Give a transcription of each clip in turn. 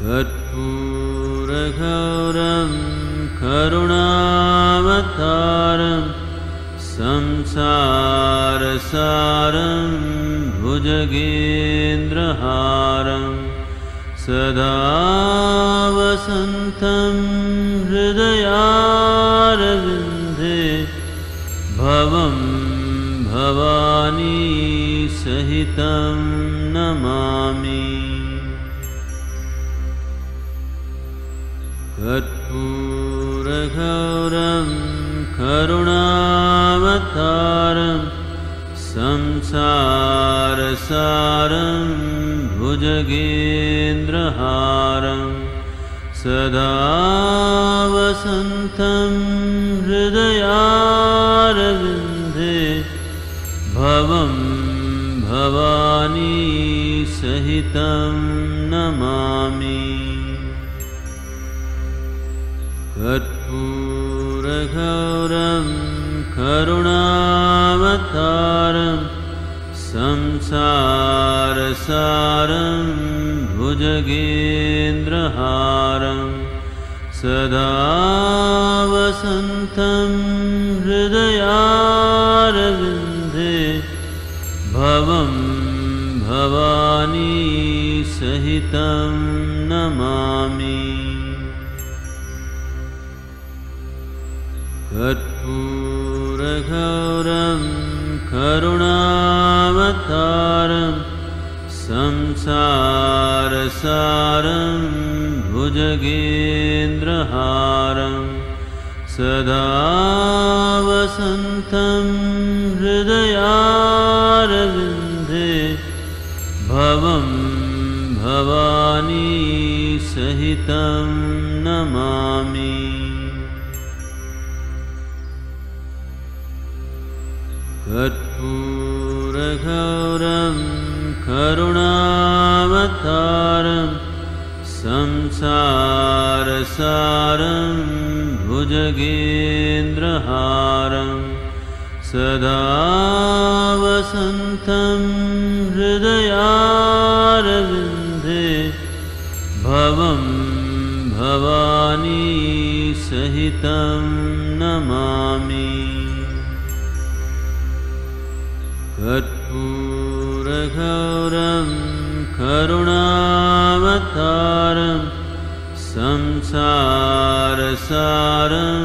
कर्पूरगौरं करुणावतारं संसारसारं भुजगेन्द्रहारं सदा वसन्तं हृदयारविन्दे भवं भवानी सहितं नमामि। कर्पूरगौरं करुणावतारं संसारसारं भुजगेन्द्रहारं सदा वसन्तं हृदयारविन्दे भवं भवानी सहितं नमामि। कर्पूरगौरं करुणावतारं संसारसारं भुजगेन्द्रहारं सदा वसन्तं हृदयारविन्दे भवं भवानी सहितं नमामि। कर्पूरगौरं करुणावतारं संसारसारं भुजगेन्द्रहारं सदा वसन्तं हृदयारविन्दे भवं भवानी सहितं नमामि। कर्पूरगौरं करुणावतारं संसारसारं भुजगेन्द्रहारं सदा वसन्तं हृदयारविन्दे भवं भवानी सहितं नमामि। कर्पूरगौरं करुणावतारं संसारसारं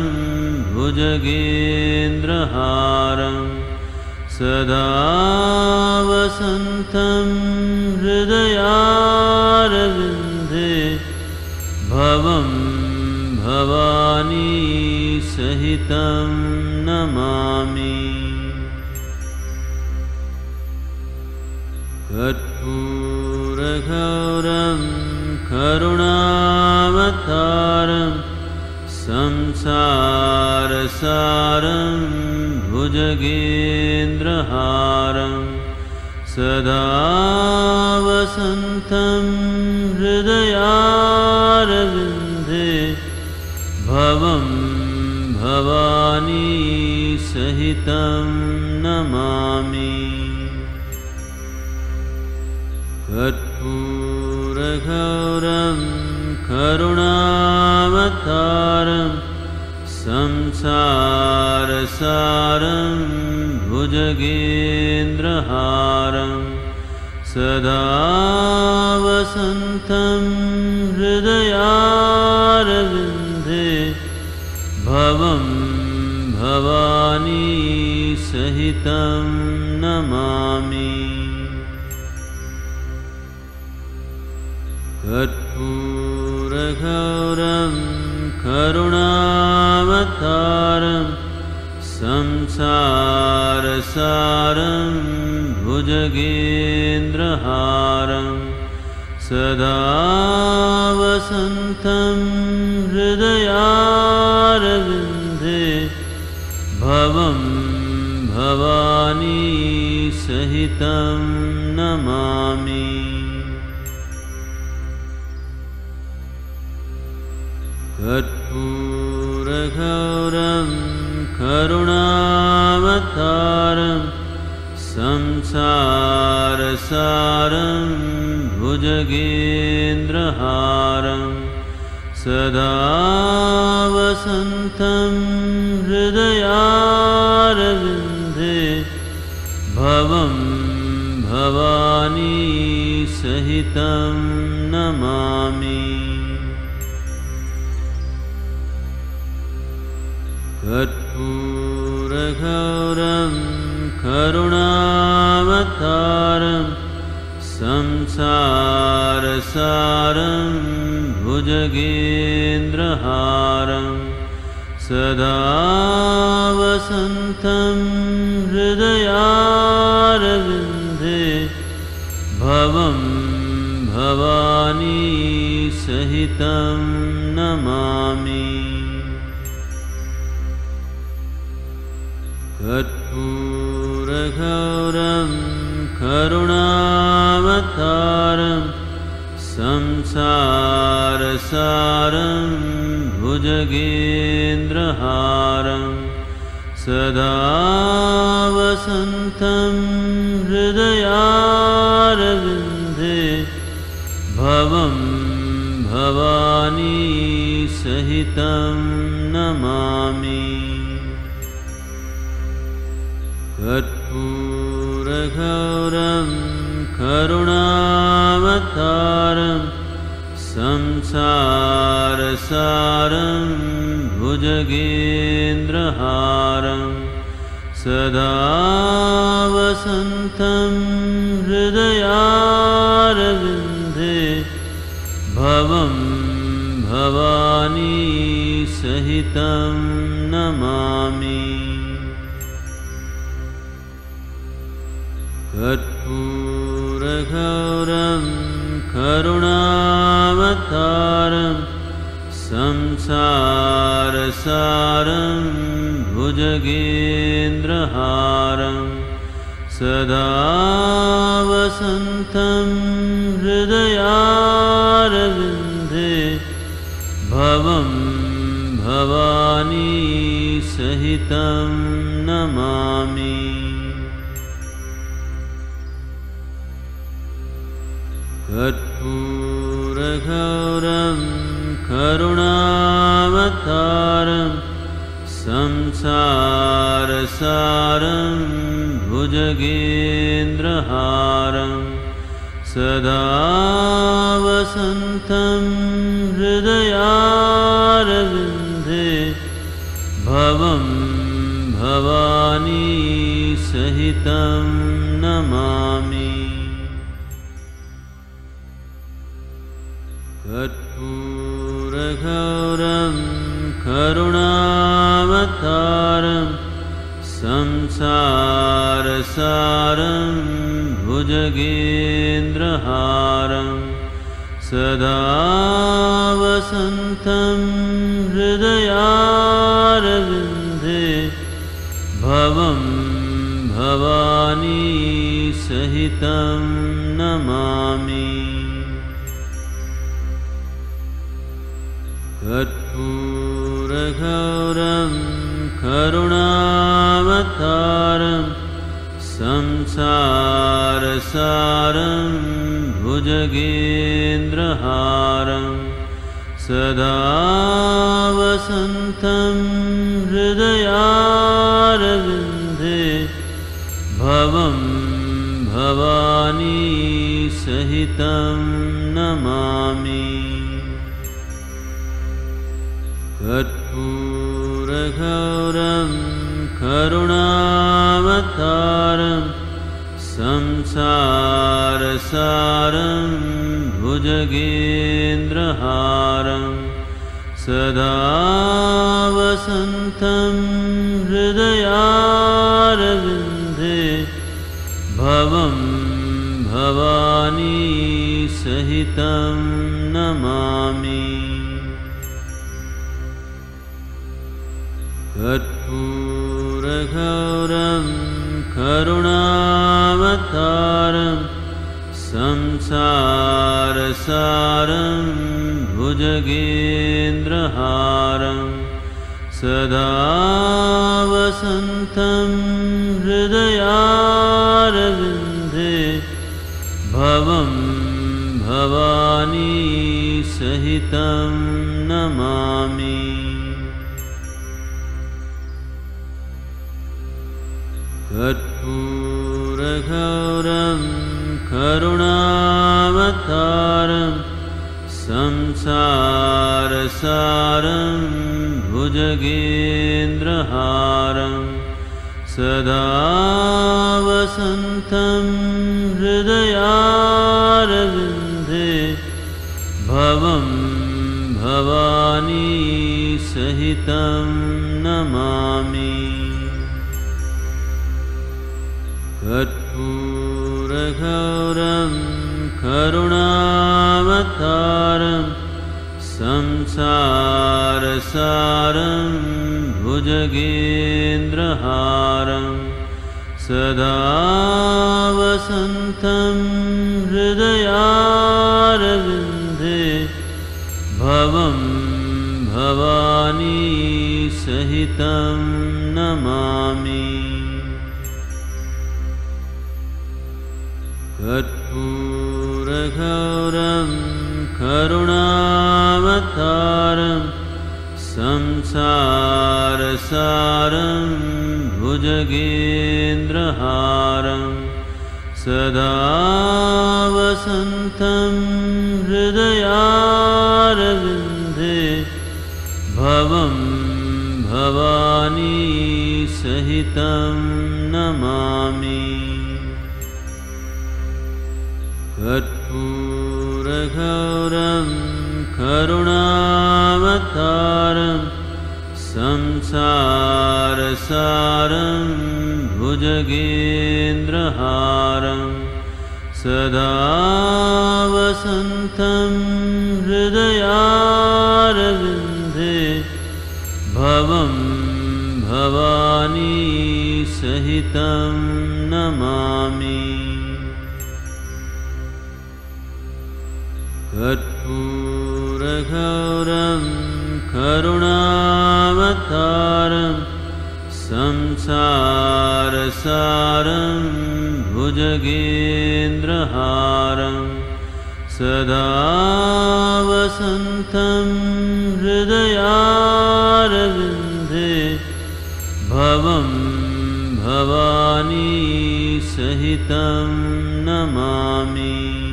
भुजगेन्द्रहारं सदा वसन्तं हृदयारविन्दे भवं भवानी सहितं नमामि। कर्पूरगौरं करुणावतारं संसारसारं भुजगेन्द्रहारं सदा वसन्तं हृदयारविन्दे भवं भवानी सहितं नमामि। कर्पूरगौरं करुणावतारं संसारसारं भुजगेन्द्रहारं सदा वसन्तं हृदयारविन्दे भवं भवानी सहितं नमामि। कर्पूरगौरं करुणावतारं संसारसारं भुजगेन्द्रहारं सदा वसन्तं हृदयारविन्दे भवं भवानी सहितं नमामि। कर्पूरगौरं करुणावतारं संसारसारं भुजगेन्द्रहारं भुजगेन्द्रहारं सदा वसन्तं हृदयारविन्दे भवं भवानी सहितं नमामि। कर्पूरगौरं करुणावतारं संसारसारं भुजगेन्द्रहारं सदा वसन्तं हृदयारविन्दे भवं भवानी सहितं नमामि। कर्पूरगौरं करुणावतारं संसारसारं भुजगेन्द्रहारं सदा वसन्तं हृदयारविन्दे भवं भवानी सहितं नमामि। कर्पूरगौरं करुणावतारं संसारसारं भुजगेन्द्रहारं सदा वसन्तं हृदयारविन्दे भवं भवानी सहितं नमामि। कर्पूरगौरं करुणावतारं संसारसारं भुजगेन्द्रहारं सदा वसन्तं हृदयारविन्दे भवं भवानी सहितं नमामि। कर्पूरगौरं करुणावतारं संसारसारं भुजगेन्द्रहारं सदा वसन्तं हृदयारविन्दे भवं भवानी सहितं नमामि। कर्पूरगौरं करुणावतारं संसारसारं भुजगेन्द्रहारं सदा वसन्तं हृदयारविन्दे भवं भवानी सहितं नमामि। कर्पूरगौरं करुणावतारं संसारसारं भुजगेन्द्रहारं सदा वसन्तं हृदयारविन्दे भवं भवानी सहितं नमामि। कर्पूरगौरं करुणावतारं संसारसारं भुजगेन्द्रहारं सदा वसन्तं हृदयारविन्दे भवं भवानी सहितं नमामि। कर्पूरगौरं करुणावतारं संसारसारं भुजगेन्द्रहारं सदा वसन्तं हृदयारविन्दे भवं भवानी सहितं नमामि। कर्पूरगौरं करुणावतारं संसारसारं भुजगेन्द्रहारं सदा वसन्तं हृदयारविन्दे भवं भवानी सहितं नमामि। कर्पूरगौरं करुणावतारं संसारसारं भुजगेन्द्रहारं सदा वसन्तं हृदयारविन्दे भवं भवानी सहितं नमामि। कर्पूरगौरं करुणावतारं संसारसारं भुजगेन्द्रहारं सदा वसन्तं हृदयारविन्दे भवं भवानी सहितं नमामि। कर्पूरगौरं करुणावतारं संसारसारं भुजगेन्द्रहारं सदा वसन्तं हृदयारविन्दे भवं भवानी सहितं नमामि। कर्पूरगौरं करुणावतारं संसारसारं भुजगेन्द्रहारं सदा वसन्तं हृदयारविन्दे भवं भवानी सहितं नमामि।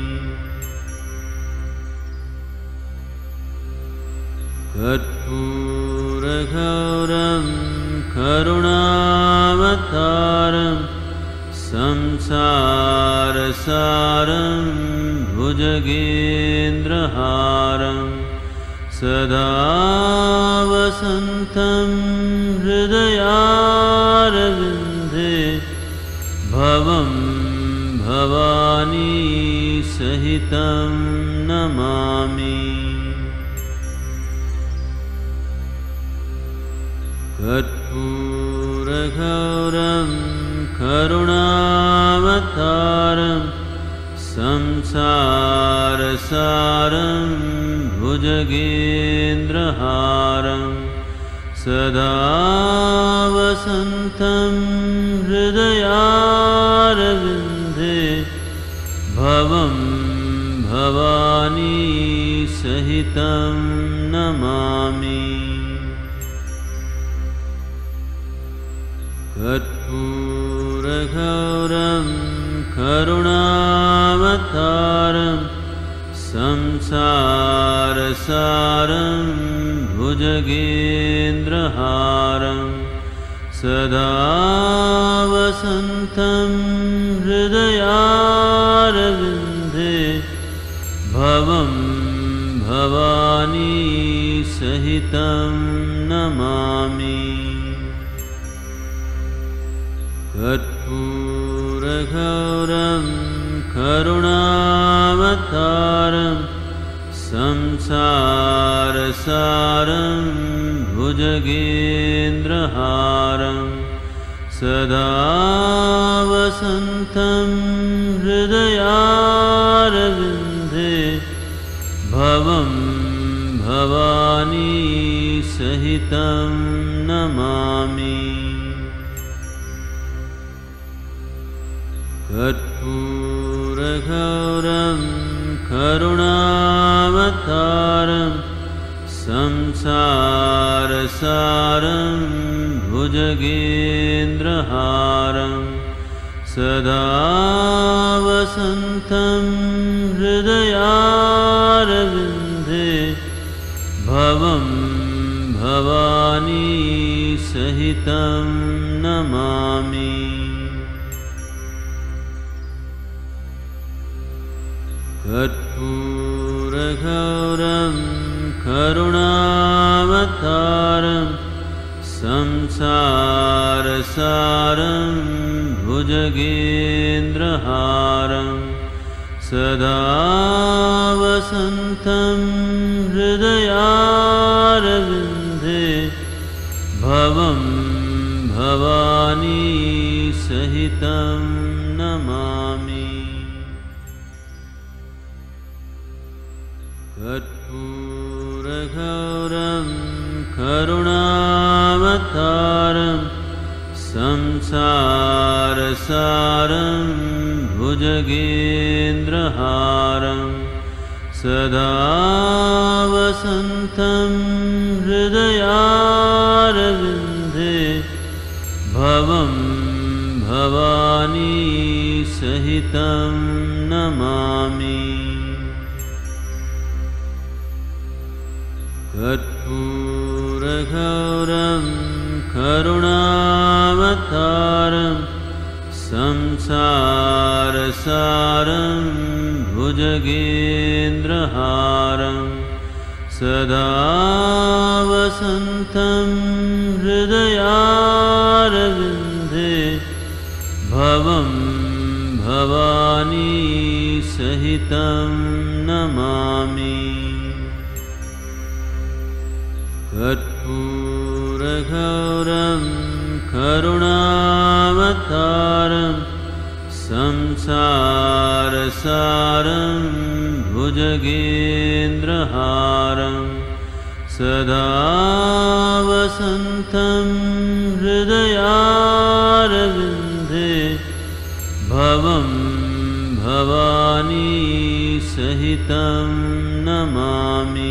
कर्पूरगौरं करुणावतारं संसारसारं भुजगेन्द्रहारं सदा वसन्तं हृदयारविन्दे भवं भवानी सहितं नमामि। कर्पूरगौरं करुणावतारं संसारसारं भुजगेन्द्रहारं सदा वसन्तं हृदयारविन्दे भवं भवानी सहितं नमामि। कर्पूरगौरं करुणावतारं संसारसारं भुजगेन्द्रहारं सदा वसन्तं हृदयारविन्दे भवं भवानी सहितं नमामि। कर्पूरगौरं करुणावतारं संसारसारं भुजगेन्द्रहारं सदा वसन्तं हृदयारविन्दे भवं भवानी सहितं नमामि। कर्पूरगौरं करुणावतारं संसारसारं भुजगेन्द्रहारं सदा वसन्तं हृदयारविन्दे भवं भवानी सहितं नमामि। कर्पूरगौरं करुणावतारं संसारसारं भुजगेन्द्रहारं सदा वसन्तं हृदयारविन्दे भवं भवानी सहितं नमामि। कर्पूरगौरं करुणावतारं संसारसारं भुजगेन्द्रहारं सदा वसन्तं हृदयारविन्दे भवं भवानी सहितं नमामि। कर्पूरगौरं करुणावतारं संसारसारं भुजगेन्द्रहारं सदा वसन्तं हृदयारविन्दे भवं भवानी सहितं नमामि। कर्पूरगौरं करुणावतारं संसारसारं भुजगेन्द्रहारं सदा वसन्तं हृदयारविन्दे भवं भवानी सहितं नमामि।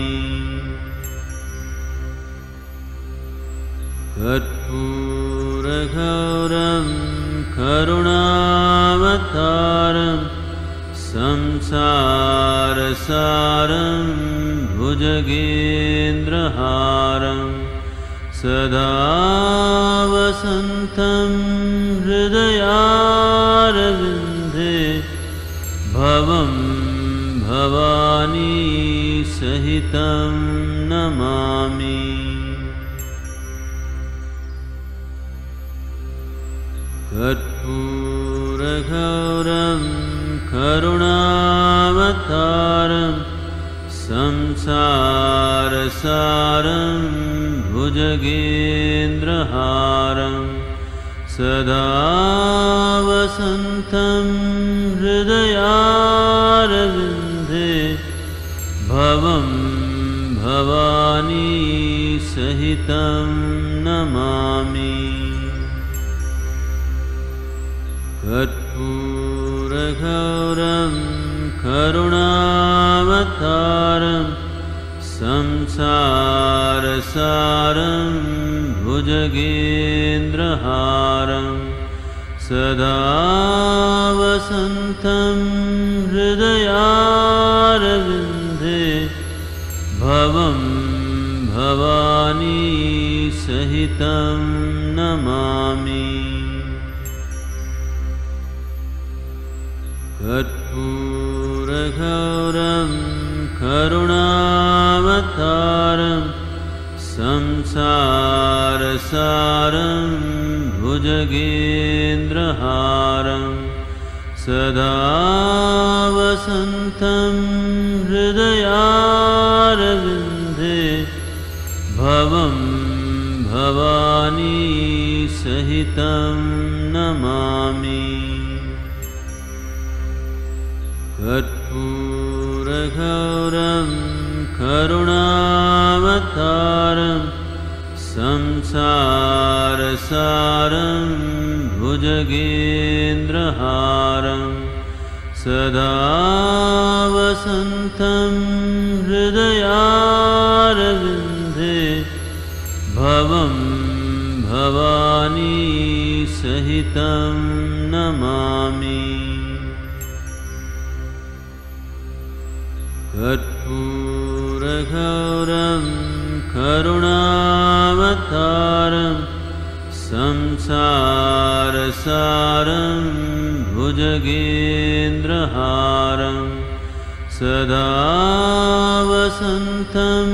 कर्पूरगौरं करुणावतारं संसारसारं भुजगेन्द्रहारं सदा वसन्तं हृदयारविन्दे भवं भवानी सहितं नमामि। कर्पूरगौरं करुणावतारं संसारसारं भुजगेन्द्रहारं सदा वसन्तं हृदयारविन्दे भवं भवानी सहितं नमामि। कर्पूरगौरं करुणावतारं संसारसारं भुजगेन्द्रहारं सदा वसन्तं हृदयारविन्दे भवं भवानी सहितं नमामि। कर्पूरगौरं करुणावतारं संसारसारं भुजगेन्द्रहारं सदा वसन्तं हृदयारविन्दे भवं भवानी सहितं नमामि। कर्पूरगौरं करुणावतारं संसारसारं भुजगेन्द्रहारं सदा वसन्तं हृदयारविन्दे भवं भवानी सहितं नमामि। कर्पूरगौरं करुणावतारं संसारसारं भुजगेन्द्रहारं सदा वसन्तं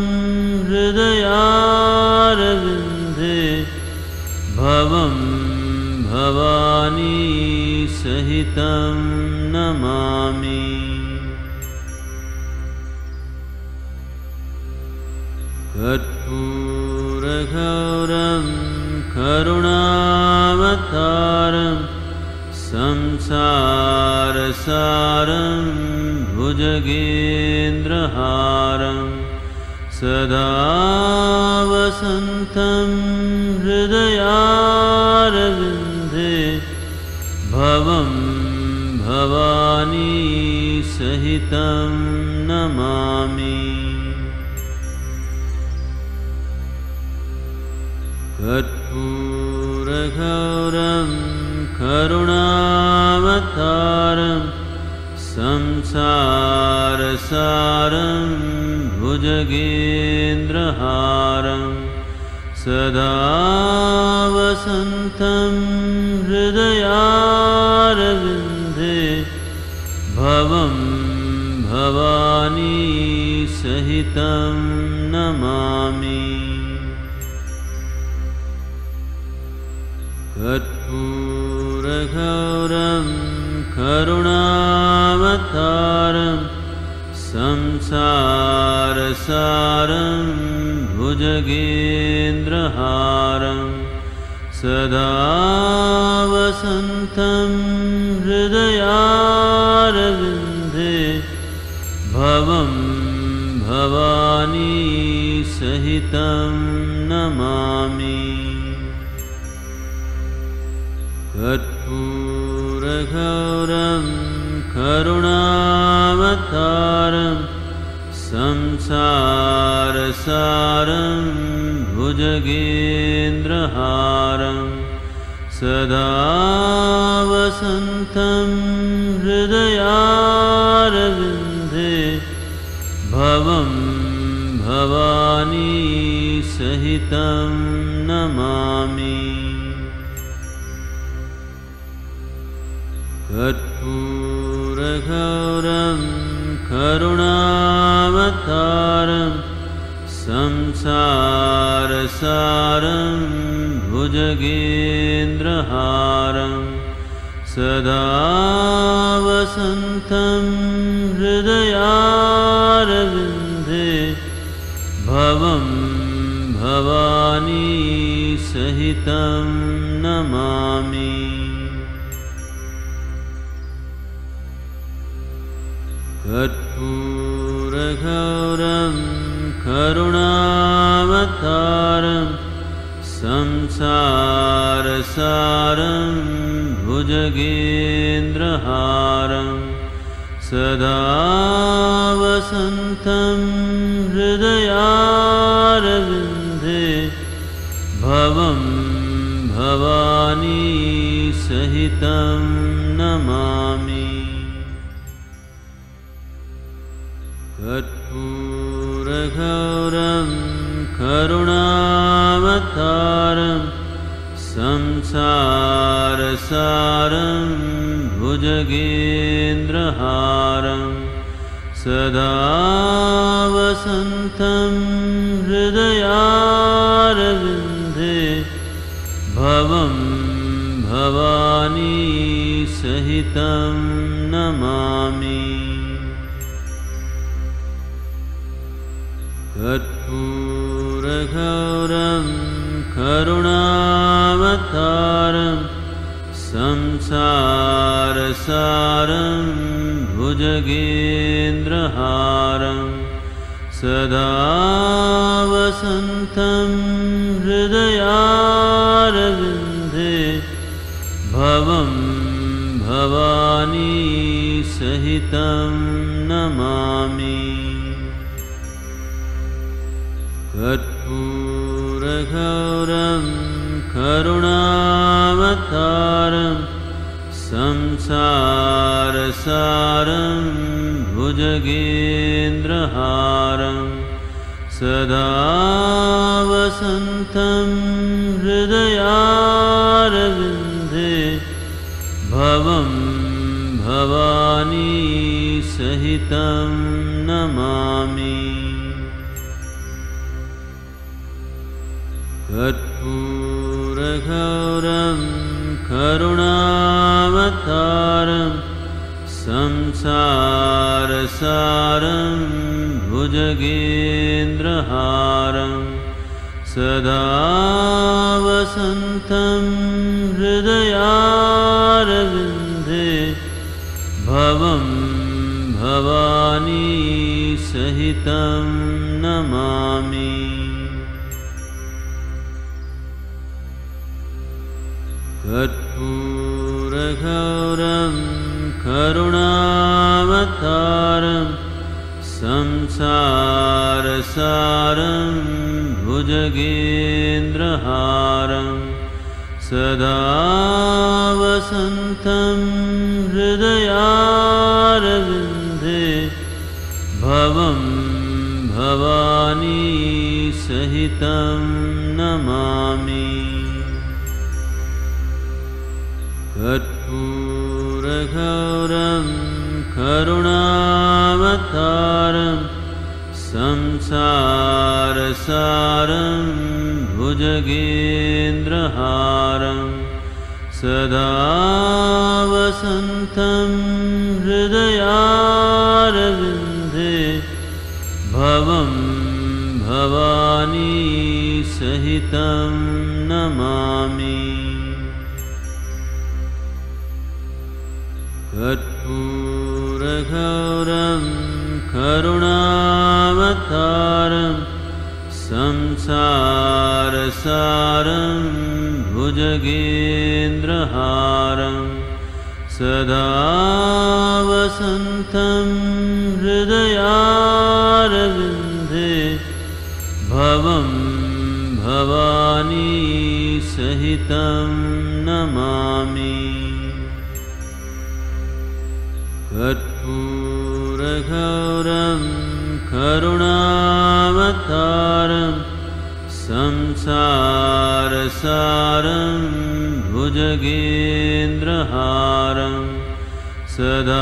हृदयारविन्दे भवं भवानी सहितं नमामि। कर्पूरगौरं करुणावतारं संसारसारं भुजगेन्द्रहारं सदा वसन्तं हृदयारविन्दे भवं भवानी सहितं नमामि। कर्पूरगौरं करुणावतारं संसारसारं भुजगेन्द्रहारं सदा वसन्तं हृदयारविन्दे भवं भवानी सहितं नमामि। कर्पूरगौरं करुणावतारं संसारसारं भुजगेन्द्रहारं सदा वसन्तं हृदयारविन्दे भवं भवानी सहितं नमामि। कर्पूरगौरं करुणावतारं संसारसारं भुजगेन्द्रहारं सदा वसन्तं हृदयारविन्दे भवं भवानी सहितं नमामि। कर्पूरगौरं करुणावतारं संसारसारं भुजगेन्द्रहारं सदा वसन्तं हृदयारविन्दे भवं भवानी सहितं नमामि। कर्पूरगौरं करुणावतारं संसारसारं भुजगेन्द्रहारं सदा वसन्तं हृदयारविन्दे भवं भवानी सहितं नमामि। कर्पूरगौरं करुणावतारं संसारसारं भुजगेन्द्रहारं सदा वसन्तं हृदयारविन्दे भवं भवानी सहितं नमामि। कर्पूरगौरं करुणावतारं संसारसारं भुजगेन्द्रहारं सदा वसन्तं हृदयारविन्दे भवं भवानी सहितं नमामि। कर्पूरगौरं करुणावतारं संसारसारं भुजगेन्द्रहारं सदा वसन्तं हृदयारविन्दे भवं भवानी सहितं नमामि। कर्पूरगौरं करुणावतारं संसारसारं भुजगेन्द्रहारं सदा वसन्तं हृदयारविन्दे भवं भवानी सहितं नमामि। कर्पूरगौरं करुणावतारं संसारसारं भुजगेन्द्रहारं सदा वसन्तं हृदयारविन्दे भवं भवानी सहितं नमामि। कर्पूरगौरं करुणावतारं संसारसारं भुजगेन्द्रहारं सदा वसन्तं हृदयारविन्दे भवं भवानी सहितं नमामि। कर्पूरगौरं करुणावतारं संसारसारं भुजगेन्द्रहारं सदा वसन्तं हृदयारविन्दे भवं भवानी सहितं नमामि। कर्पूरगौरं करुणावतारं संसारसारं भुजगेन्द्रहारं सदा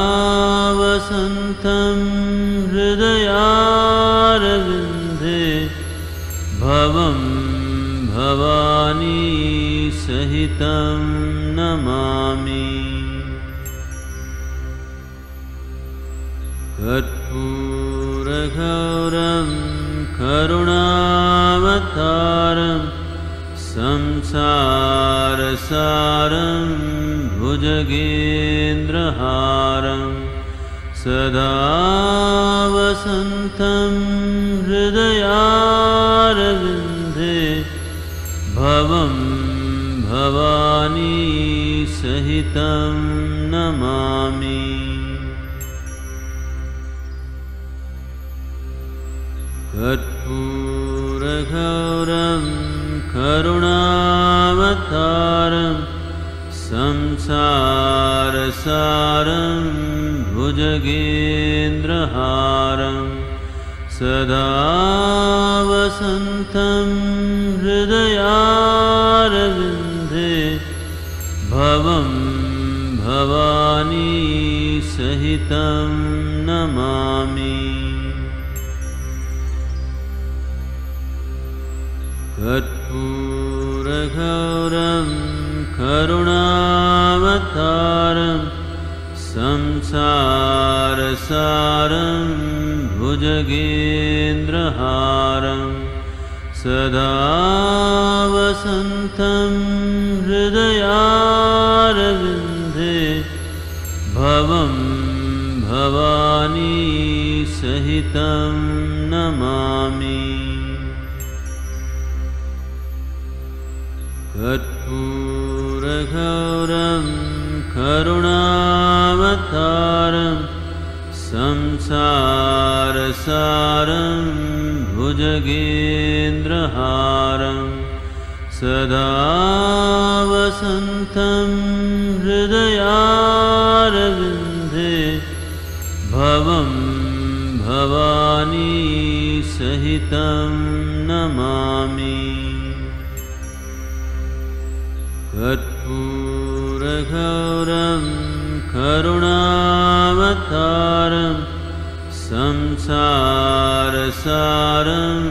वसन्तं हृदयारविन्दे भवं भवानी सहितं नमामि। कर्पूरगौरं करुणावतारं संसारसारं भुजगेन्द्रहारं सदा वसन्तं हृदयारविन्दे भवं भवानी सहितं नमामि। कर्पूरगौरं करुणावतारं संसारसारं भुजगेन्द्रहारं सदा वसन्तं हृदयारविन्दे भवं भवानी सहितं नमामि। कर्पूरगौरं करुणावतारं संसारसारं भुजगेन्द्रहारं सदा वसन्तं हृदयारविन्दे भवं भवानी सहितं नमामि। कर्पूरगौरं करुणावतारं करुणावतारं संसारसारं भुजगेन्द्रहारं सदा वसन्तं हृदयारविन्दे भवं भवानी सहितं नमामि। कर्पूरगौरं करुणावतारं संसारसारं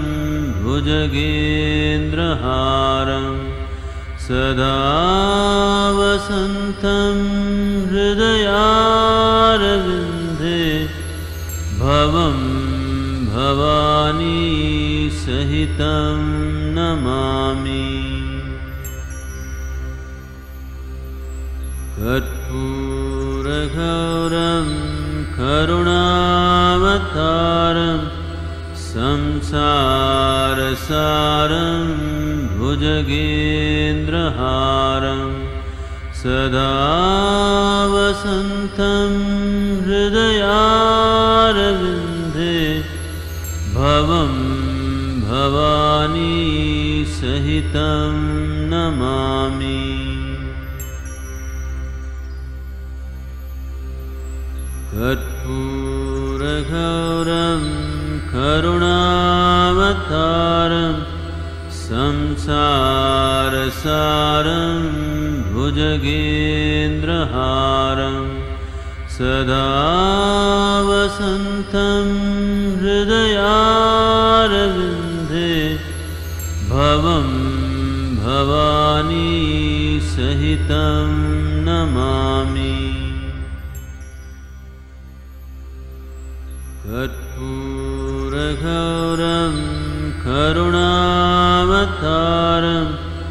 भुजगेन्द्रहारं सदा वसन्तं हृदयारविन्दे भवं भवानी सहितं नमामि। कर्पूरगौरं करुणावतारं संसारसारं भुजगेन्द्रहारं सदा वसन्तं हृदयारविन्दे भवं भवानी सहितं नमामि। कर्पूरगौरं करुणावतारं संसारसारं भुजगेन्द्रहारं सदा वसन्तं हृदयारविन्दे भवं भवानी सहितं नमामि। कर्पूरगौरं करुणावतारं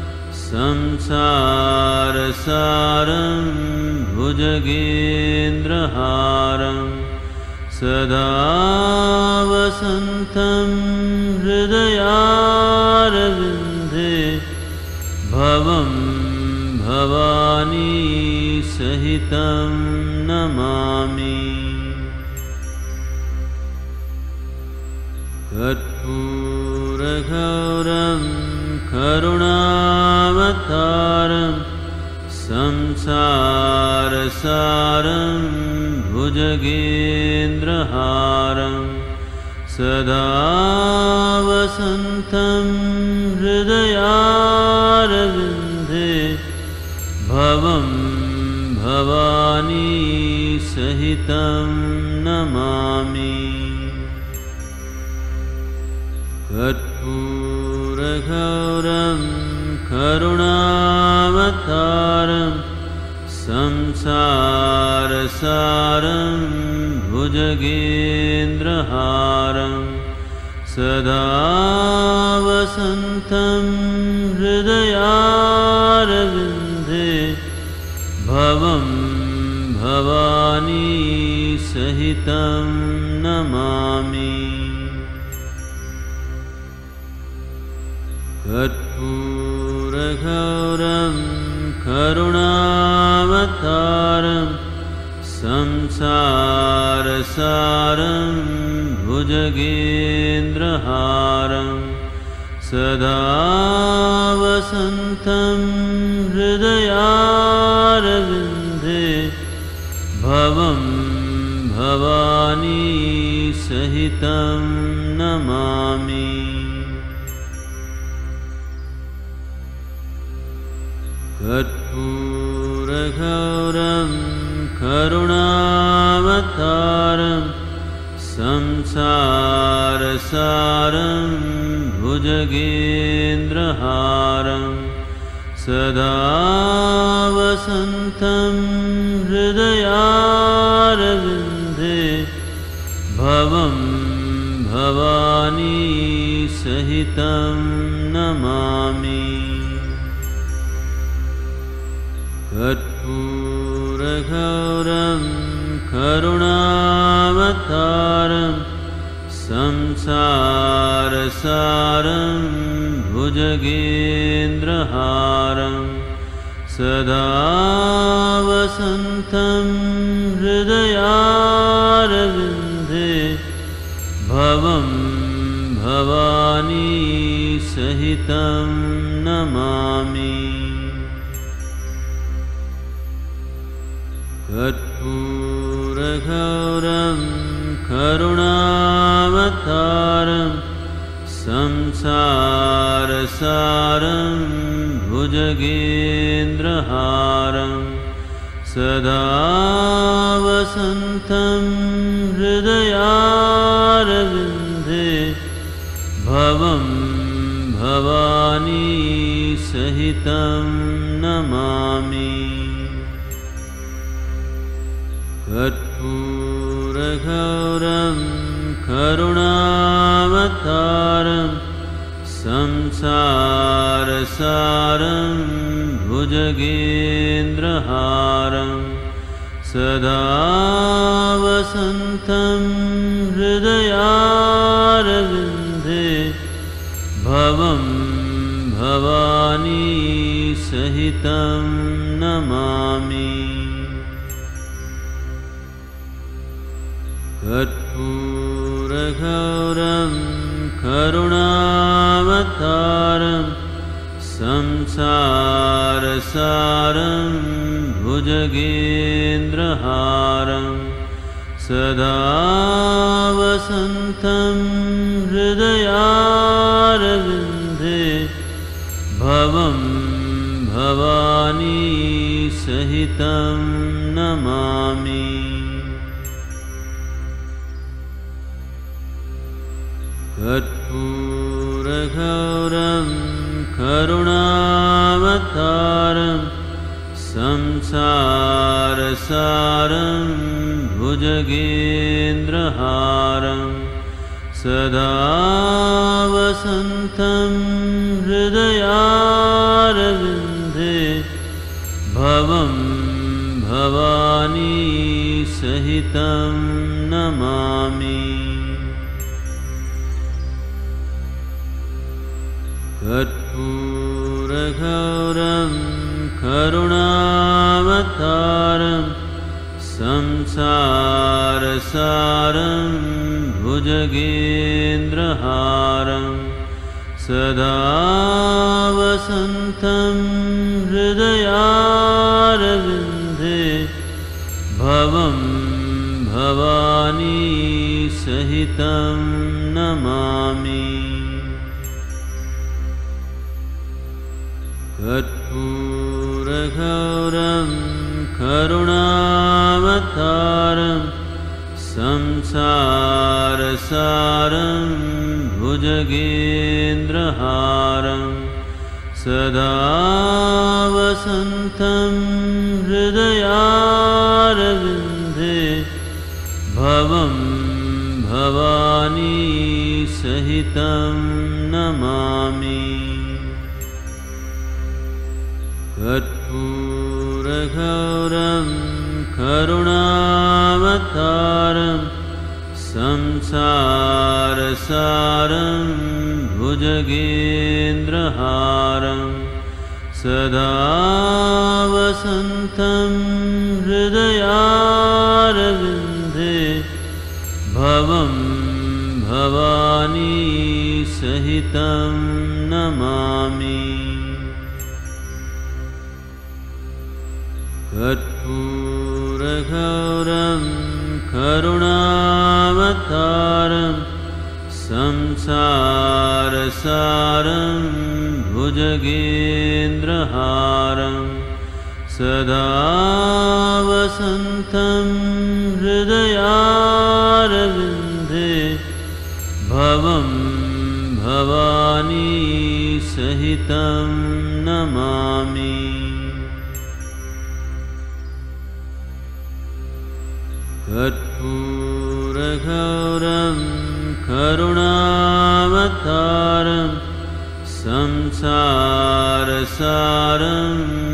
संसारसारं भुजगेन्द्रहारं सदा वसन्तं हृदयारविन्दे भवं भवानी सहितं नमामि। कर्पूरगौरं करुणावतारं संसारसारं भुजगेन्द्रहारं सदा वसन्तं हृदयारविन्दे भवं भवानी सहितं नमामि। कर्पूरगौरं करुणावतारं संसारसारं भुजगेन्द्रहारं सदा वसन्तं हृदयारविन्दे भवं भवानी सहितं नमामि। कर्पूरगौरं करुणावतारं संसारसारं भुजगेन्द्रहारं सदा वसन्तं हृदयारविन्दे भवं भवानी सहितं नमामि। कर्पूरगौरं करुणावतारं संसारसारं भुजगेन्द्रहारं सदा वसन्तं हृदयारविन्दे भवं भवानी सहितं नमामि। कर्पूरगौरं करुणावतारं संसारसारं भुजगेन्द्रहारं सदा वसन्तं हृदयारविन्दे भवं भवानी सहितं नमामि। कर्पूरगौरं करुणावतारं संसारसारं भुजगेन्द्रहारं सदा वसन्तं हृदयारविन्दे भवं भवानी सहितं नमामि। कर्पूरगौरं करुणावतारं संसारसारं भुजगेन्द्रहारं सदा वसन्तं हृदयारविन्दे भवं भवानी सहितं नमामि। कर्पूरगौरं करुणावतारं संसारसारं भुजगेन्द्रहारं सदा वसन्तं हृदयारविन्दे भवं भवानी सहितं नमामि। कर्पूरगौरं करुणावतारं संसारसारं भुजगेन्द्रहारं सदा वसन्तं हृदयारविन्दे भवं भवानी सहितं नमामि। कर्पूरगौरं करुणावतारं संसारसारं भुजगेन्द्रहारं सदा वसन्तं हृदयारविन्दे भवं भवानी सहितं नमामि। कर्पूरगौरं करुणावतारं संसारसारं भुजगेन्द्रहारं सदा वसन्तं हृदयारविन्दे भवं भवानी सहितं नमामि। कर्पूरगौरं करुणावतारं संसारसारं भुजगेन्द्रहारं सदा वसन्तं हृदयारविन्दे भवं भवानी सहितं नमामि। कर्पूरगौरं करुणावतारं संसारसारं भुजगेन्द्रहारं सदा वसन्तं हृदयारविन्दे भवं भवानी सहितं नमामि। कर्पूरगौरं करुणावतारं संसारसारं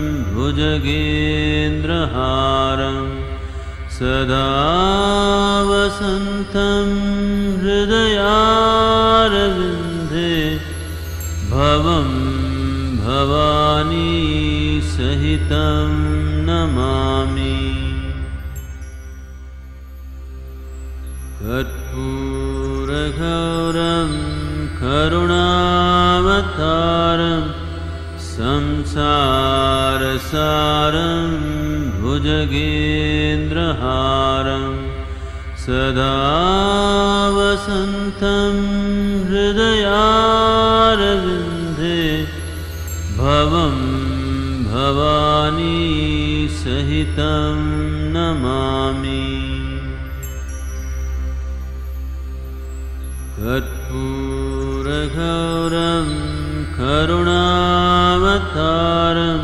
भुजगेन्द्रहारं सदा वसन्तं हृदयारविन्दे भवं भवानी सहितं नमामि। कर्पूरगौरं करुणावतारं संसारसारं भुजगेन्द्रहारं सदा वसन्तं हृदयारविन्दे भवं भवानी सहितं नमामि। कर्पूरगौरं करुणावतारं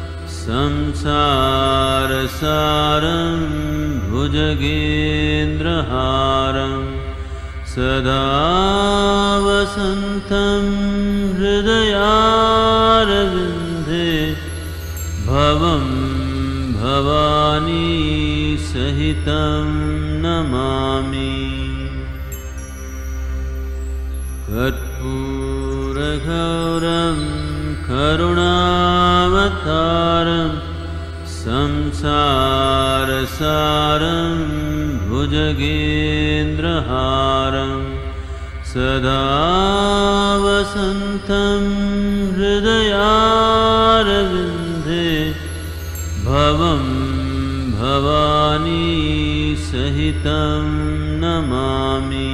संसारसारं भुजगेन्द्रहारं सदा वसन्तं हृदयारविन्दे भवं भवानी सहितं नमामि। कर्पूरगौरं करुणावतारं संसारसारं भुजगेन्द्रहारं सदा वसन्तं हृदयारविन्दे भवं भवानी सहितं नमामि।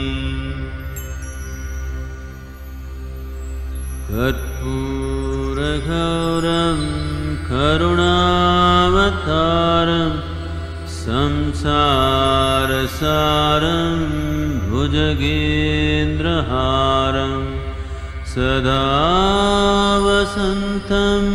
कर्पूरगौरं करुणावतारं संसारसारं भुजगेन्द्रहारं सदा वसन्तं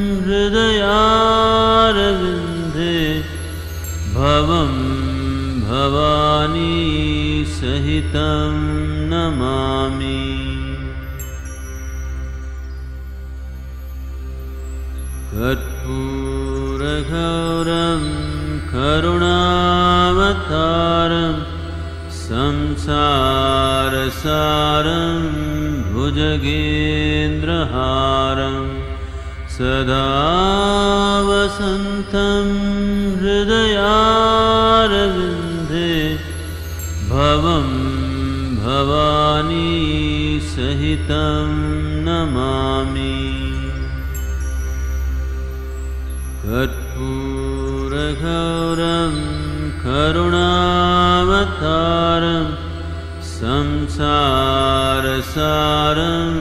हृदयारविन्दे भवं भवानी सहितं नमामि। कर्पूरगौरं करुणावतारं संसारसारं भुजगेन्द्रहारं सदा वसन्तं हृदयारविन्दे भवं भवानी सहितं नमामि। कर्पूरगौरं करुणावतारं संसारसारं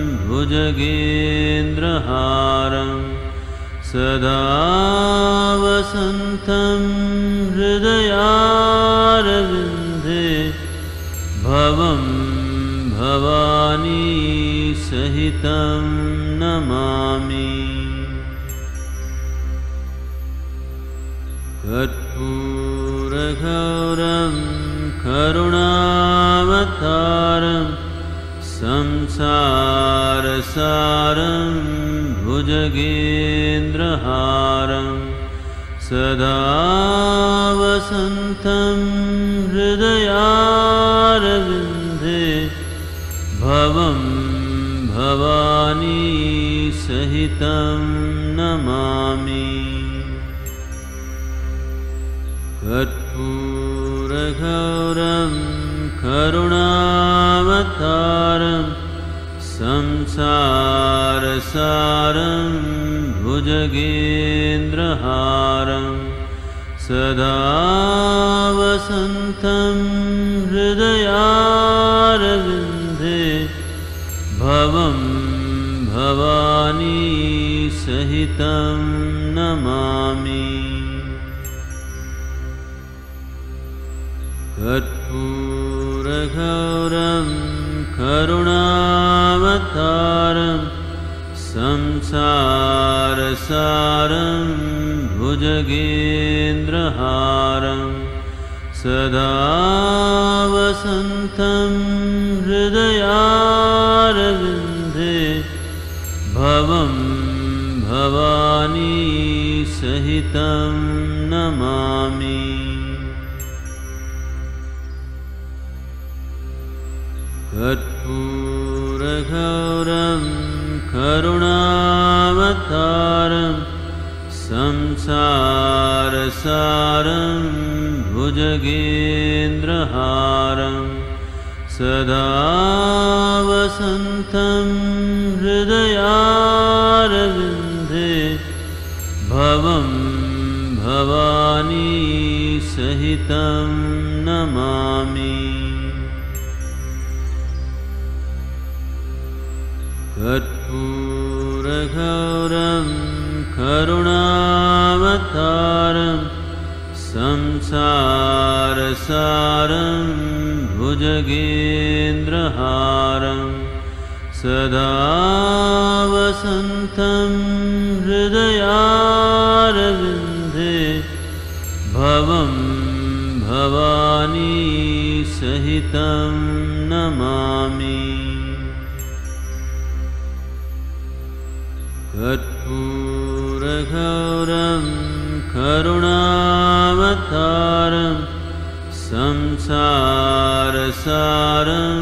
भुजगेन्द्रहारं सदा वसन्तं हृदयारविन्दे भवं भवानी सहितं नमामि। कर्पूरगौरं करुणावतारं संसारसारं भुजगेन्द्रहारं सदा वसन्तं हृदयारविन्दे भवं भवानी सहितं नमामि। कर्पूरगौरं करुणावतारं संसारसारं भुजगेन्द्रहारं सदा वसन्तं हृदयारविन्दे भवं भवानी सहितं नमामि। कर्पूरगौरं करुणावतारं संसारसारं भुजगेन्द्रहारं सदा वसन्तं हृदयारविन्दे भवं भवानी सहितं नमामि। कर्पूरगौरं करुणावतारं संसारसारं भुजगेन्द्रहारं सदा वसन्तं हृदयारविन्दे भवं भवानी सहितं नमामि। कर्पूरगौरं करुणावतारं संसारसारं भुजगेन्द्रहारं सदा वसन्तं हृदयारविन्दे भवं भवानी सहितं नमामि। कर्पूरगौरं करुणावतारं संसारसारं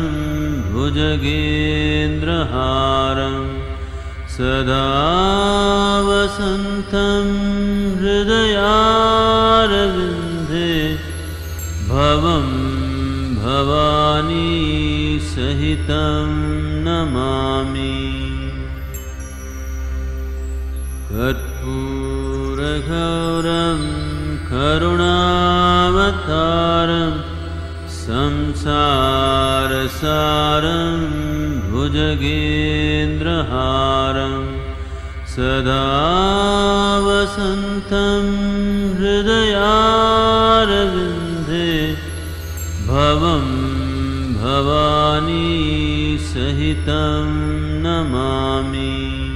भुजगेन्द्रहारं सदा वसन्तं हृदयारविन्दे भवं भवानी सहितं नमामि। कर्पूरगौरं करुणावतारं संसारसारं भुजगेन्द्रहारं सदा वसन्तं हृदयारविन्दे भवं भवानी सहितं नमामि।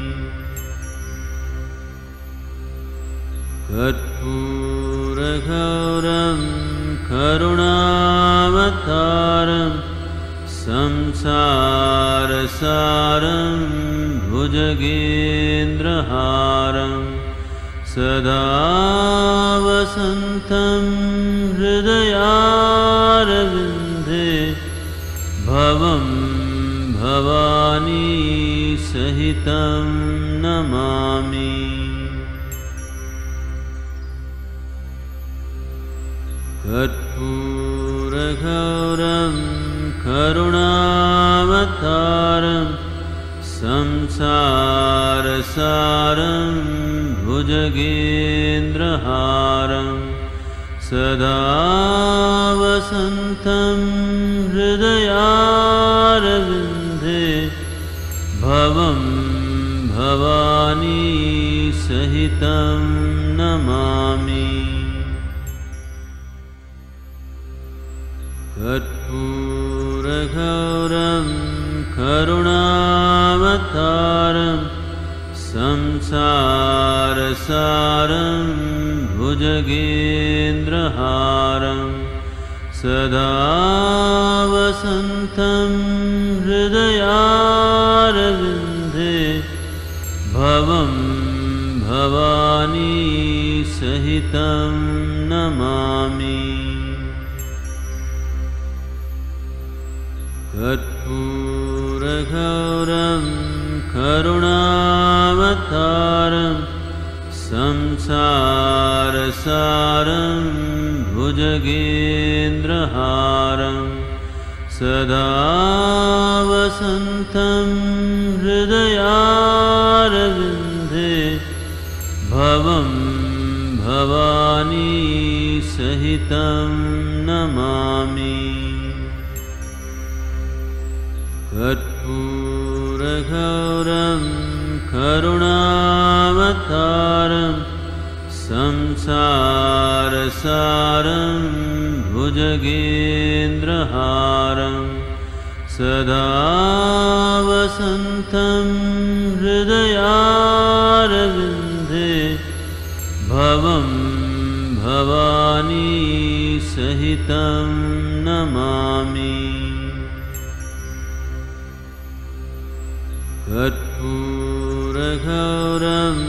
कर्पूरगौरं करुणावतारं संसारसारं भुजगेन्द्रहारं सदा वसन्तं हृदयारविन्दे भवं भवानी सहितं नमामि। कर्पूरगौरं करुणावतारं संसारसारं भुजगेन्द्रहारं सदा वसन्तं हृदयारविन्दे भवं भवानी सहितं नमामि। कर्पूरगौरं करुणावतारं संसारसारं भुजगेन्द्रहारं सदा वसन्तं हृदयारविन्दे भवं भवानी सहितं नमामि। कर्पूरगौरं करुणावतारं संसारसारं भुजगेन्द्रहारं सदा वसन्तं हृदयारविन्दे भवं भवानी सहितं नमामि। कर्पूरगौरं करुणावतारं संसारसारं भुजगेन्द्रहारं सदा वसन्तं हृदयारविन्दे भवं भवानी सहितं नमामि। कर्पूरगौरं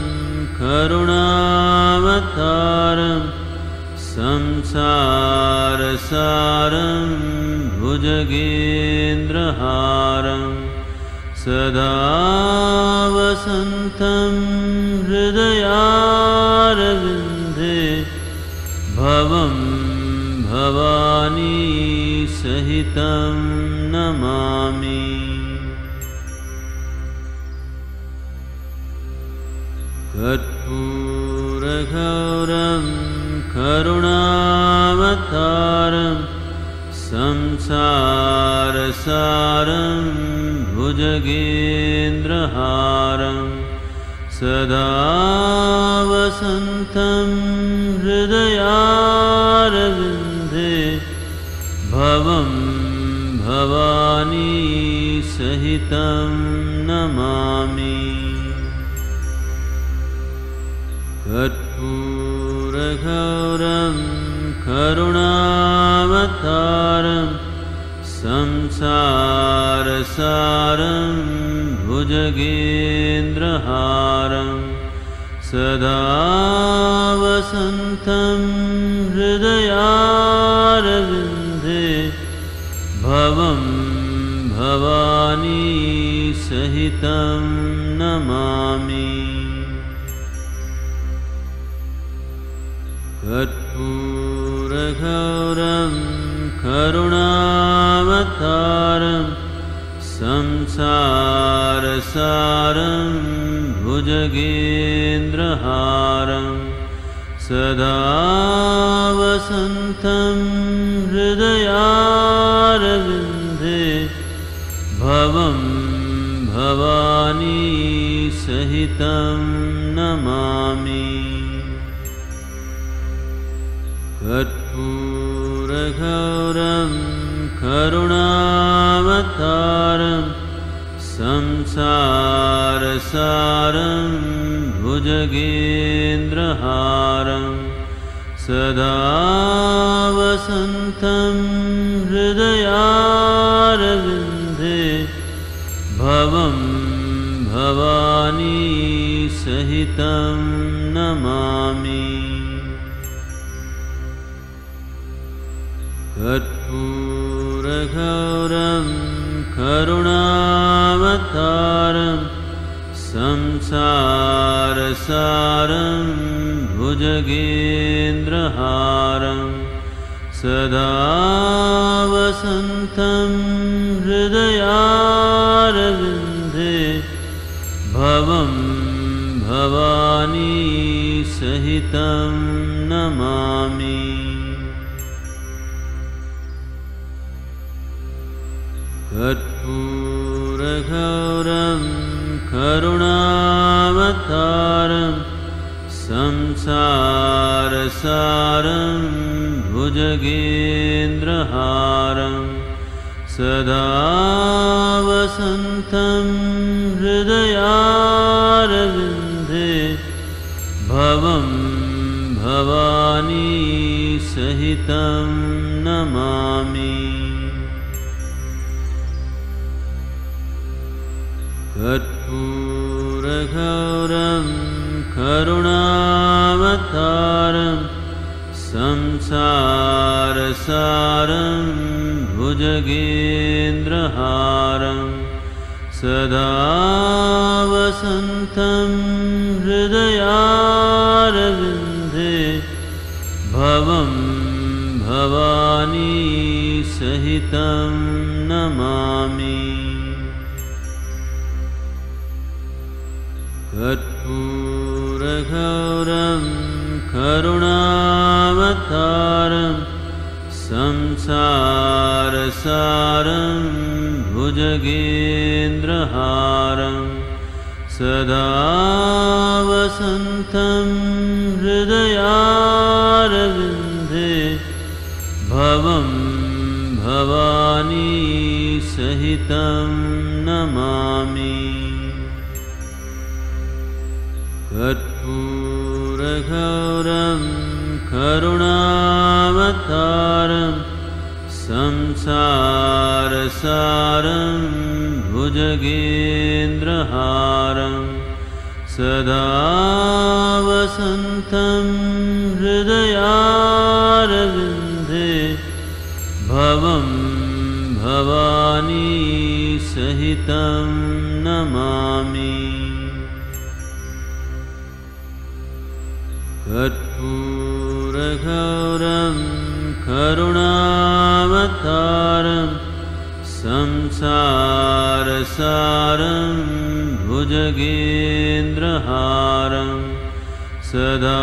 करुणावतारं संसारसारं भुजगेन्द्रहारं सदा वसन्तं हृदयारविन्दे भवानी सहितं नमामि। कर्पूरगौरं करुणावतारं संसारसारं भुजगेन्द्रहारं सदा वसन्तं हृदयारविन्दे भवं भवानी सहितं नमामि। कर्पूरगौरं करुणावतारं संसारसारं भुजगेन्द्रहारं सदा वसन्तं हृदयारविन्दे भवं भवानी सहितं नमामि। कर्पूरगौरं करुणावतारं संसारसारं भुजगेन्द्रहारं सदा वसन्तं हृदयारविन्दे भवं भवानी सहितं नमामि। कर्पूरगौरं करुणावतारं संसारसारं भुजगेन्द्रहारं सदा वसन्तं हृदयारविन्दे भवं भवानी सहितं नमामि। कर्पूरगौरं करुणावतारं संसारसारं भुजगेन्द्रहारं सदा वसन्तं हृदयारविन्दे भवं भवानी सहितं नमामि। कर्पूरगौरं करुणावतारं संसारसारं भुजगेन्द्रहारं सदा वसन्तं हृदयारविन्दे भवं भवानी सहितं नमामि। कर्पूरगौरं करुणावतारं संसारसारं भुजगेन्द्रहारं सदा वसन्तं हृदयारविन्दे भवं भवानी सहितं नमामि। कर्पूरगौरं करुणावतारं संसारसारं भुजगेन्द्रहारं सदा वसन्तं हृदयारविन्दे भवं भवानी सहितं नमामि। कर्पूरगौरं करुणावतारं संसारसारं भुजगेन्द्रहारं सदा वसन्तं हृदयारविन्दे भवं भवानी सहितं नमामि। कर्पूरगौरं करुणावतारं संसारसारं भुजगेन्द्रहारं सदा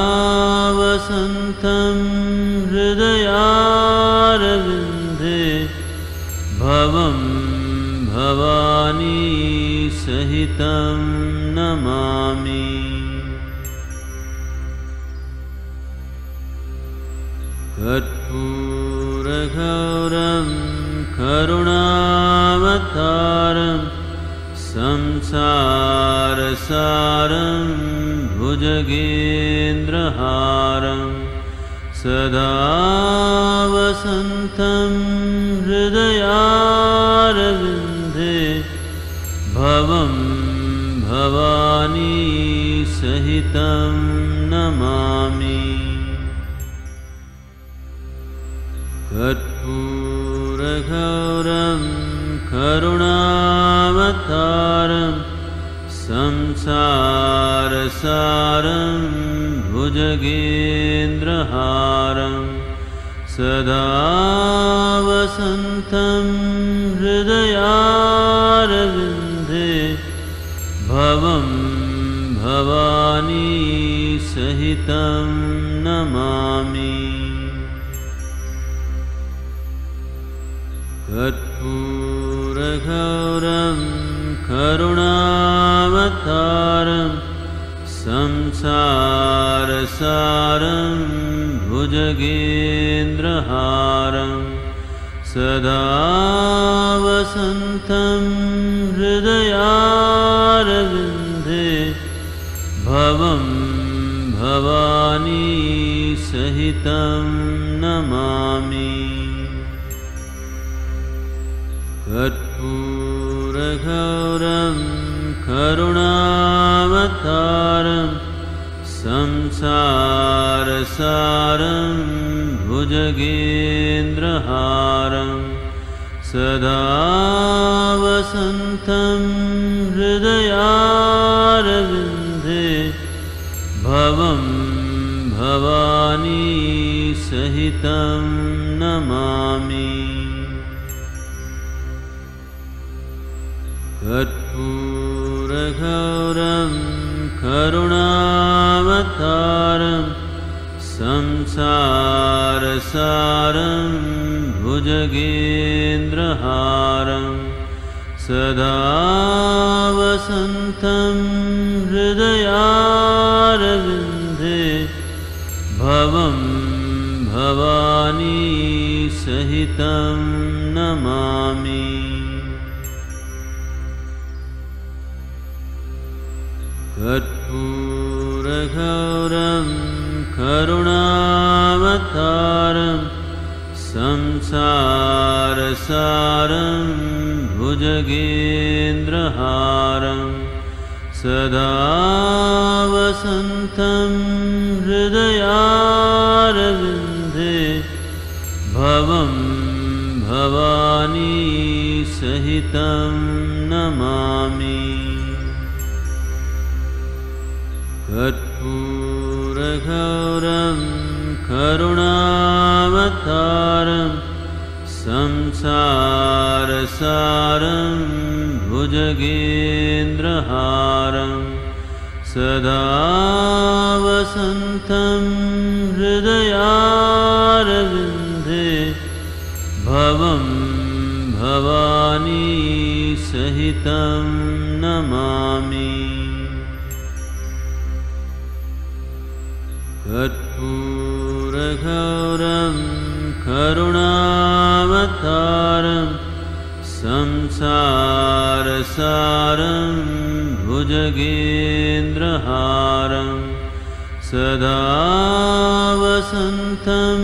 वसन्तं हृदयारविन्दे भवं भवानी सहितं नमामि। कर्पूरगौरं करुणावतारं संसारसारं भुजगेन्द्रहारं सदा वसन्तं हृदयारविन्दे भवं भवानी सहितं नमामि। कर्पूरगौरं करुणावतारं संसारसारं भुजगेन्द्रहारं सदा वसन्तं हृदयारविन्दे भवं भवानी सहितं नमामि। कर्पूरगौरं करुणावतारं संसारसारं भुजगेन्द्रहारं सदा वसन्तं हृदयारविन्दे भवं भवानी सहितं नमामि। कर्पूरगौरं करुणावतारं संसारसारं भुजगेन्द्रहारं सदा वसन्तं हृदयारविन्दे भवं भवानी सहितं नमामि। कर्पूरगौरं करुणावतारं संसारसारं भुजगेन्द्रहारं सदा वसन्तं हृदयारविन्दे भवं भवानी सहितं नमामि। कर्पूरगौरं करुणावतारं संसारसारं भुजगेन्द्रहारं सदा वसन्तं हृदयारविन्दे भवं भवानी सहितं नमामि। कर्पूरगौरं करुणावतारं संसारसारं भुजगेन्द्रहारं सदा वसन्तं हृदयारविन्दे भवं भवानी सहितं नमामि। कर्पूरगौरं करुणावतारं संसारसारं भुजगेन्द्रहारं सदा वसन्तं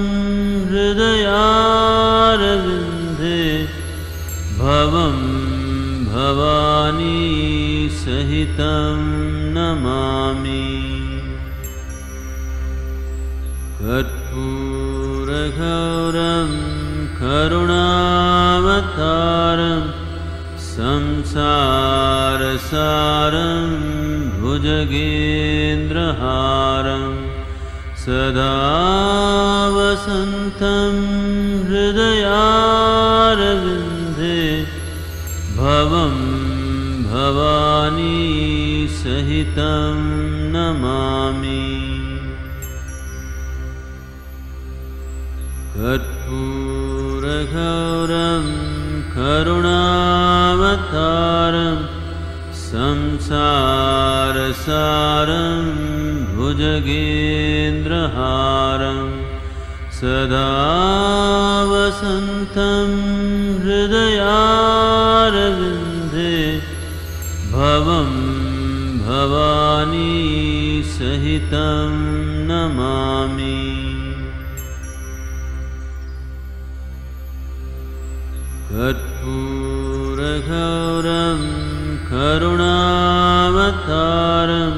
हृदयारविन्दे भवं भवानी सहितं नमामि। कर्पूरगौरं करुणावतारं संसारसारं भुजगेन्द्रहारं सदा वसन्तं हृदयारविन्दे भवं भवानी सहितं नमामि। कर्पूरगौरं करुणावतारं संसारसारं भुजगेन्द्रहारं सदा वसन्तं हृदयारविन्दे भवं भवानी सहितं नमामि। कर्पूरगौरं करुणावतारं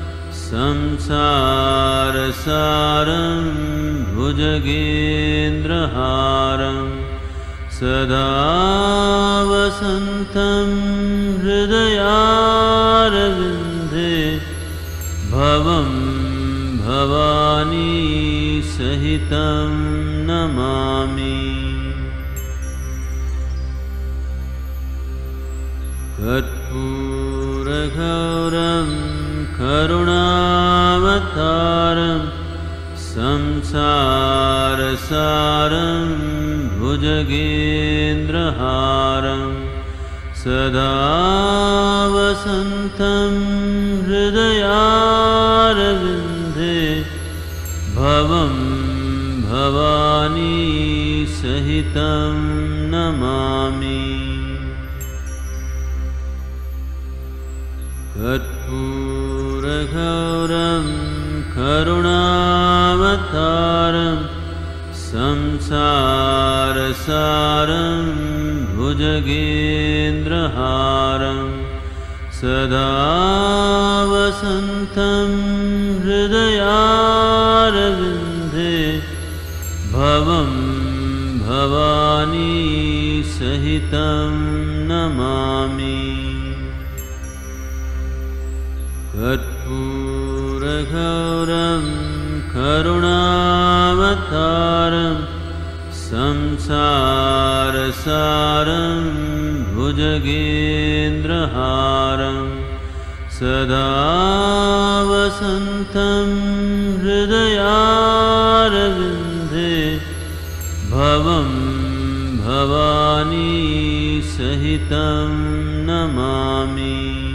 संसारसारं भुजगेन्द्रहारं सदा वसन्तं हृदयारविन्दे भवं भवानी सहितं नमामि। कर्पूरगौरं करुणावतारं संसारसारं भुजगेन्द्रहारं सदा वसन्तं हृदयारविन्दे भवं भवानी सहितं नमामि। कर्पूरगौरं करुणावतारं संसारसारं भुजगेन्द्रहारं सदा वसन्तं हृदयारविन्दे भवं भवानी सहितं नमामि। कर्पूरगौरं करुणावतारं संसारसारं भुजगेन्द्रहारं सदा वसन्तं हृदयारविन्दे भवं भवानी सहितं नमामि।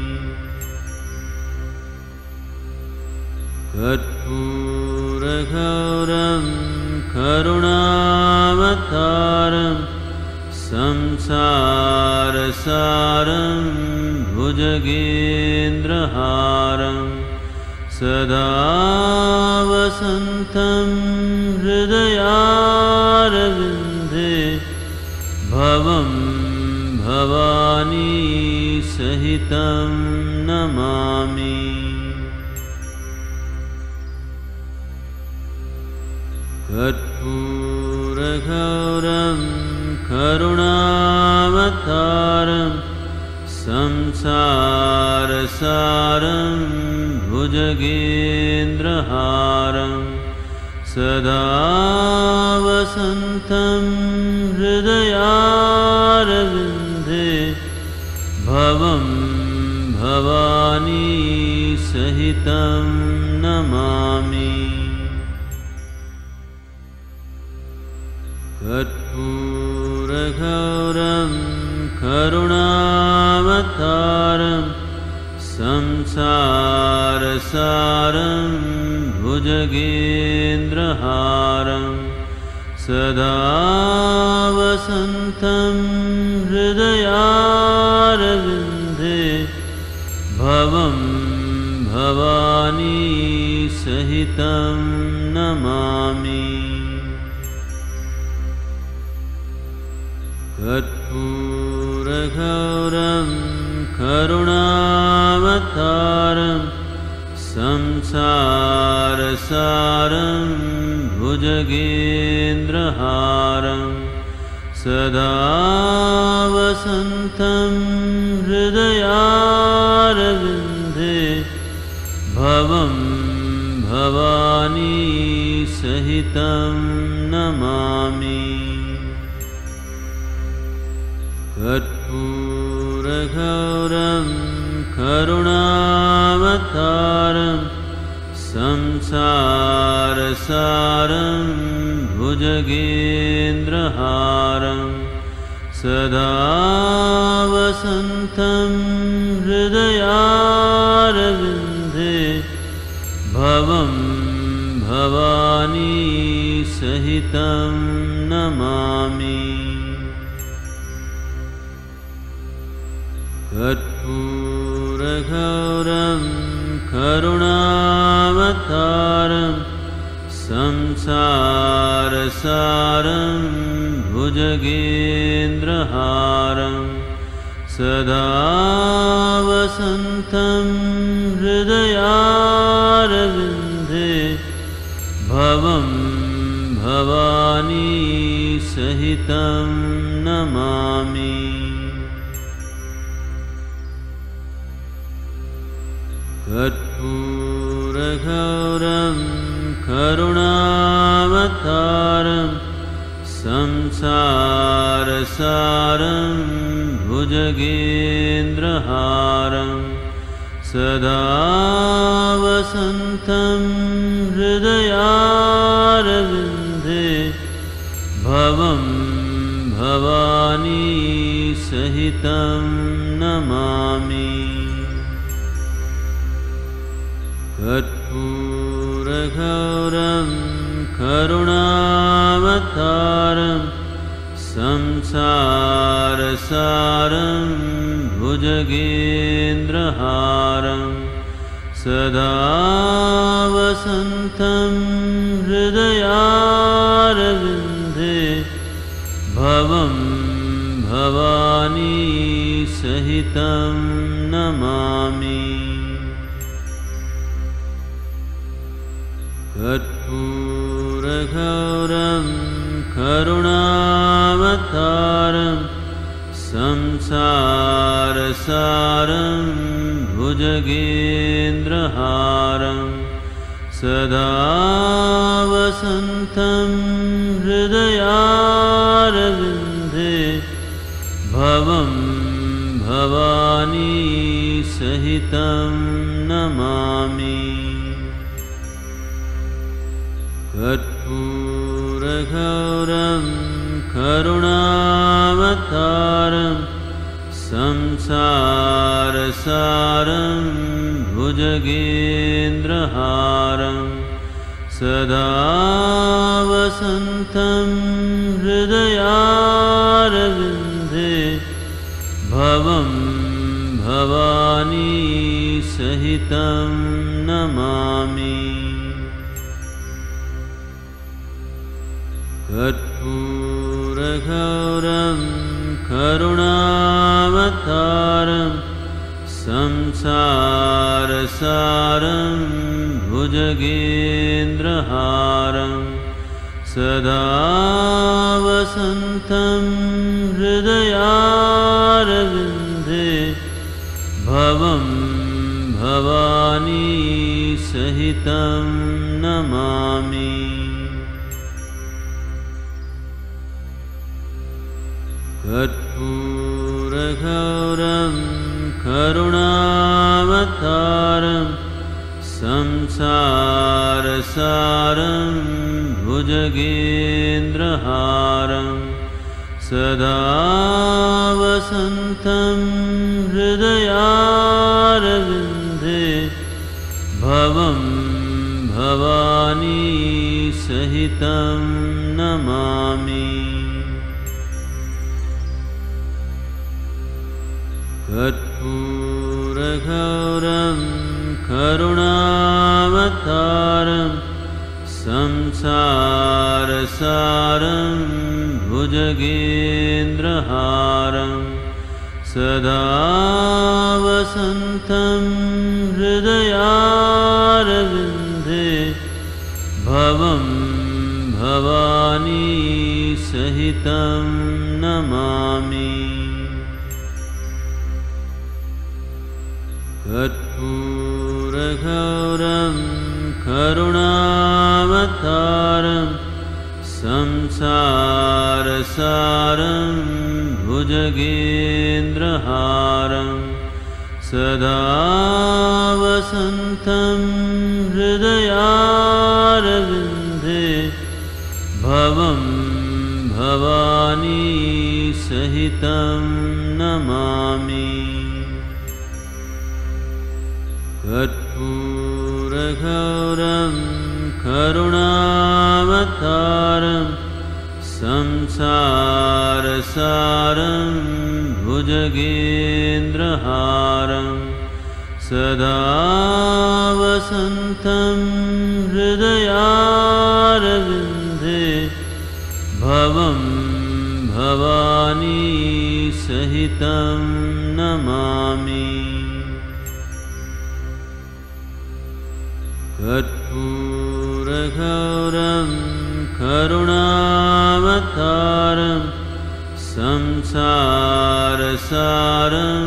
कर्पूरगौरं करुणावतारं संसारसारं भुजगेन्द्रहारं सदा वसन्तं हृदयारविन्दे भवं भवानी सहितं नमामि। कर्पूरगौरं करुणावतारं संसारसारं भुजगेन्द्रहारं सदा वसन्तं हृदयारविन्दे भवं भवानी सहितं नमामि। कर्पूरगौरं करुणावतारं संसारसारं भुजगेन्द्रहारं सदा वसन्तं हृदयारविन्दे भवं भवानी सहितं नमामि। कर्पूरगौरं करुणावतारं संसारसारं भुजगेन्द्रहारं सदा वसन्तं हृदयारविन्दे भवं भवानी सहितं नमामि। कर्पूरगौरं करुणावतारं संसारसारं भुजगेन्द्रहारं सदा वसन्तं हृदयारविन्दे भवं भवानी सहितं नमामि। कर्पूरगौरं करुणावतारं संसारसारं भुजगेन्द्रहारं सदा वसन्तं हृदयारविन्दे भवं भवानी सहितं नमामि। कर्पूरगौरं करुणावतारं संसारसारं भुजगेन्द्रहारं सदा वसन्तं हृदयारविन्दे भवं भवानी सहितं नमामि। कर्पूरगौरं करुणावतारं संसारसारं भुजगेन्द्रहारं सदा वसन्तं हृदयारविन्दे भवं भवानी सहितं नमामि। कर्पूरगौरं करुणावतारं संसारसारं भुजगेन्द्रहारं सदा वसन्तं हृदयारविन्दे भवं भवानी सहितं नमामि। कर्पूरगौरं करुणावतारं संसारसारं भुजगेन्द्रहारं सदा वसन्तं हृदयारविन्दे भवं भवानी सहितं नमामि। कर्पूरगौरं करुणावतारं संसारसारं भुजगेन्द्रहारं सदा वसन्तं हृदयारविन्दे भवं भवानी सहितं नमामि। कर्पूरगौरं करुणावतारं संसारसारं भुजगेन्द्रहारं सदा वसन्तं हृदयारविन्दे भवं भवानी सहितं नमामि। कर्पूरगौरं करुणावतारं संसारसारं भुजगेन्द्रहारं सदा वसन्तं हृदयारविन्दे भवं भवानी सहितं नमामि। कर्पूरगौरं करुणावतारं करुणावतारं संसारसारं भुजगेन्द्रहारं सदा वसन्तं हृदयारविन्दे भवं भवानी सहितं नमामि। कर्पूरगौरं करुणावतारं संसारसारं भुजगेन्द्रहारं सदा वसन्तं हृदयारविन्दे भवं भवानी सहितं नमामि। कर्पूरगौरं करुणावतारं संसारसारं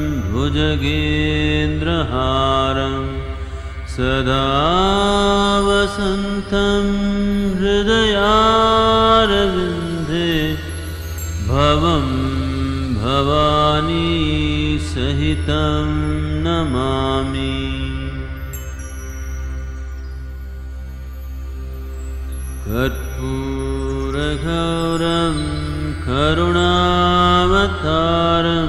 भुजगेन्द्रहारं सदा वसन्तं हृदयारविन्दे भवं भवानी सहितं नमामि। कर्पूरगौरं करुणावतारं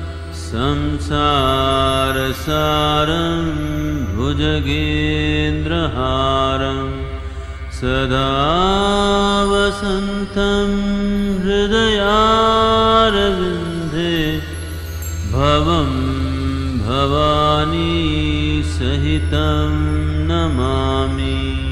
संसारसारं भुजगेन्द्रहारं सदा वसन्तं हृदयारविन्दे भवं भवानी सहितं नमामि।